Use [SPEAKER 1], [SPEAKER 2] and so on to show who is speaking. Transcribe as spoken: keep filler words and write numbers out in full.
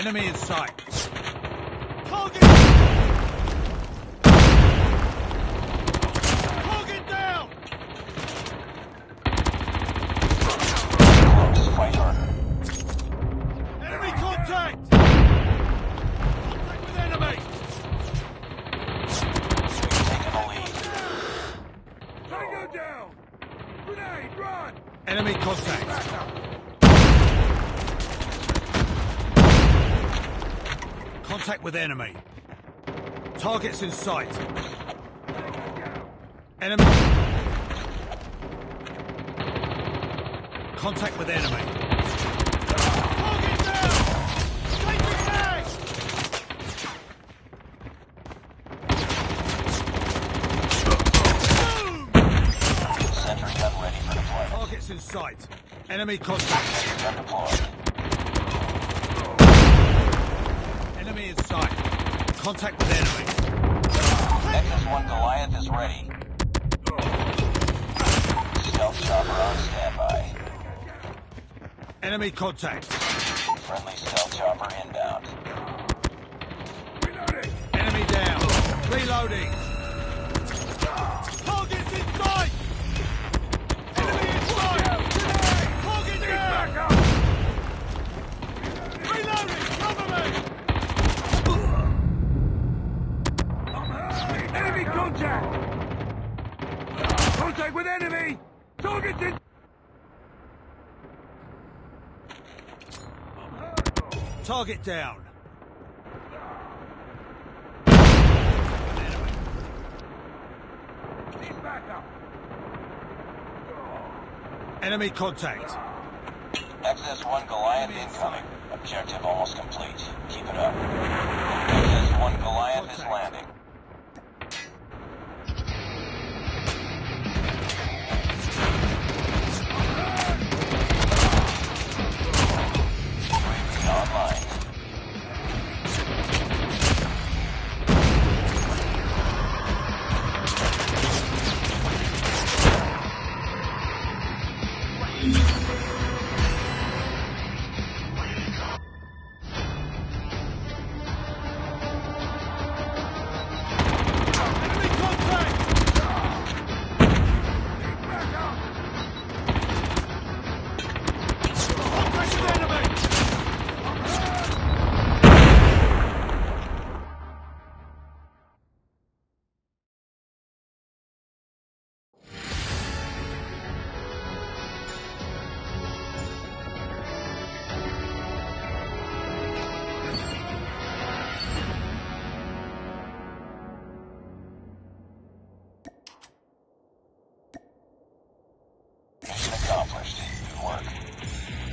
[SPEAKER 1] Enemy in sight.
[SPEAKER 2] Target! Target down!
[SPEAKER 3] Fight harder.
[SPEAKER 2] Enemy contact! Contact with enemy!
[SPEAKER 3] Taking the lead.
[SPEAKER 2] Tango down! Grenade, run!
[SPEAKER 1] Enemy contact. Contact with enemy. Targets in sight. Enemy. Contact with enemy.
[SPEAKER 2] Target down! Take it back! Boom!
[SPEAKER 3] Sentry gun ready for deployment.
[SPEAKER 1] Targets in sight. Enemy contact.
[SPEAKER 3] Sentry gun deployed.
[SPEAKER 1] Enemy in sight. Contact with enemy.
[SPEAKER 3] Nexus one Goliath is ready. Stealth chopper on standby.
[SPEAKER 1] Enemy contact.
[SPEAKER 3] Friendly stealth chopper inbound.
[SPEAKER 1] Enemy down. Reloading.
[SPEAKER 2] Target's in sight! Enemy in sight! Target down! Reloading! Cover me! Enemy contact! Contact with enemy! Target's in...
[SPEAKER 1] Target down.
[SPEAKER 2] Need backup!
[SPEAKER 1] Enemy contact.
[SPEAKER 3] X S one Goliath incoming. Objective almost complete. Keep it up. X S one Goliath is landing. U A V online.
[SPEAKER 2] Enemy contact! Need backup! Contact with enemy!
[SPEAKER 3] Mission accomplished. Good work.